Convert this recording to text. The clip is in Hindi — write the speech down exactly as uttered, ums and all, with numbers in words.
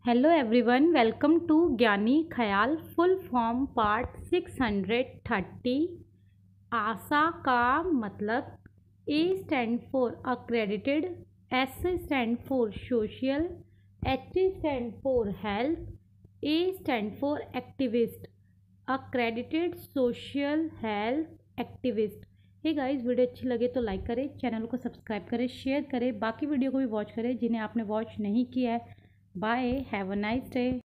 Hello everyone, welcome to Gyani Khyal full form part six hundred thirty. ASHA का मतलब A stand for accredited, S stand for social, H stand for health, A stand for activist, accredited social health activist. Hey guys, video अच्छी लगे तो लाइक करें, चैनल को सब्सक्राइब करें, शेयर करें, बाकी वीडियो को भी वॉच करें जिन्हें आपने वॉच नहीं किया है। Bye, have a nice day.